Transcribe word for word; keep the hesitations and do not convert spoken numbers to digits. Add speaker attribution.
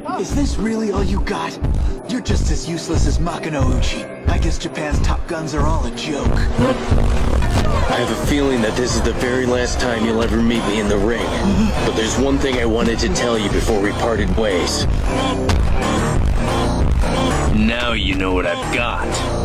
Speaker 1: Is this really all you got? You're just as useless as Makino Uchi. I guess Japan's top guns are all a joke.
Speaker 2: I have a feeling that this is the very last time you'll ever meet me in the ring. But there's one thing I wanted to tell you before we parted ways. Now you know what I've got.